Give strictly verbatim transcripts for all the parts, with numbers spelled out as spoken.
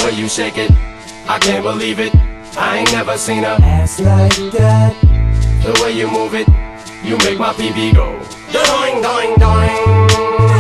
way you shake it, I can't believe it. I ain't never seen a ass like that. The way you move it, you make my pee-pee go doing, doing, doing.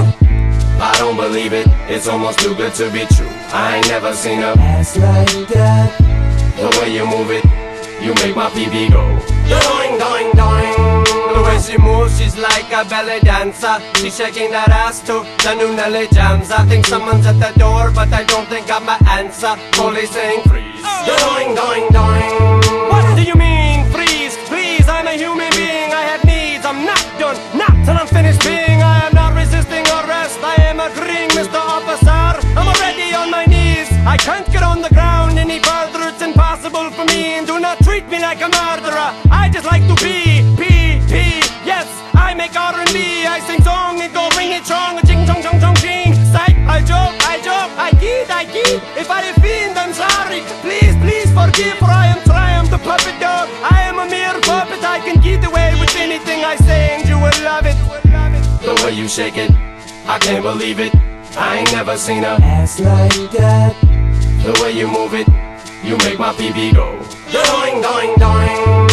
I don't believe it, it's almost too good to be true. I ain't never seen a ass like that. The way you move it, you make my pee-pee go doing, doing, doing. The way she moves, she's like a belly dancer. She's shaking that ass to the new Nelly jams. I think someone's at the door, but I don't think I'm my answer. Police saying freeze, doing, doing, doing. What do you mean freeze? Please, I'm a human being, I have needs. I'm not done, not till I'm finished being. I am not resisting arrest, I am agreeing, Mister Officer. I'm already on my knees, I can't get on the ground any further. It's impossible for me, and do not treat me like a murderer. I just like to be, be, be. Yes, I make R and B, I sing song, it go ring it strong. Ching chong chong chong ching. Psych, I joke, I joke, I kid, I kid. If I offend, I'm sorry. Please, please forgive, for I am Triumph, the puppet dog. I am a mere puppet, I can get away with anything I say, and you will love it. The way you shake it, I can't believe it. I ain't never seen a ass like that. The way you move it, you make my pee-pee go doing, doing, doing.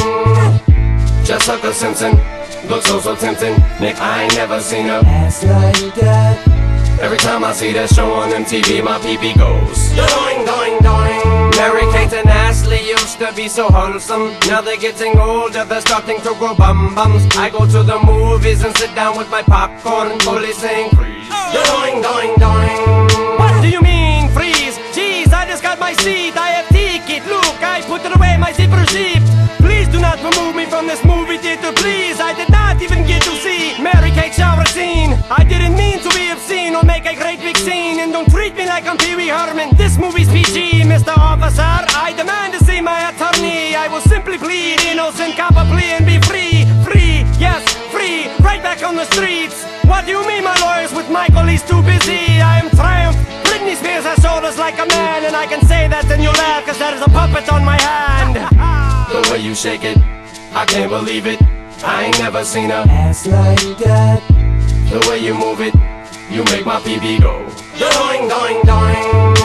Just like a Simpson, looks so, so tempting. Nick, I ain't never seen a ass like that. Every time I see that show on M T V, my pee-pee goes doing, doing, doing. Mary-Kate and Ashley used to be so wholesome. Now they're getting older, they're starting to grow bum-bums. I go to the movies and sit down with my popcorn. Police saying freeze, doing, doing, doing. What do you mean freeze? Jeez, I just got my seat, I have ticket. Look, I put it away, my zipper zip. Please do not remove me from this movie theater, please. I did not even get to see Mary-Kate shower scene. I didn't mean to be obscene or make a great big scene. And don't treat me like I'm Pee Wee Herman. This movie's P G, Mister Officer. I demand to see my attorney. I will simply plead innocent copper plea and be free. Free, yes, free, right back on the streets. What do you mean my lawyer's with Michael? He's too busy. I am Triumph. Britney Spears has shoulders like a man, and I can say that and you laugh, cause there is a puppet on my hand. The way you shake it, I can't believe it. I ain't never seen a ass like that. The way you move it, you make my pee-pee go doing, doing, doing.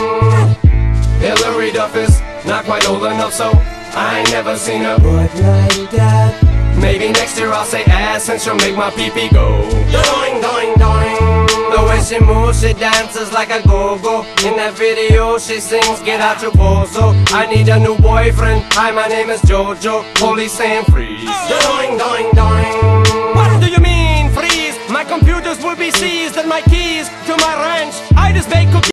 Hillary Duff is not quite old enough, so I ain't never seen a butt like that. Maybe next year I'll say ass and she'll make my pee-pee go doing, doing, doing. The way she moves, she dances like a go-go. In that video she sings, get out your bozo. I need a new boyfriend, hi my name is Jojo. Police saying freeze, doing, doing, doing. What do you mean freeze? My computers will be seized and my keys to my rank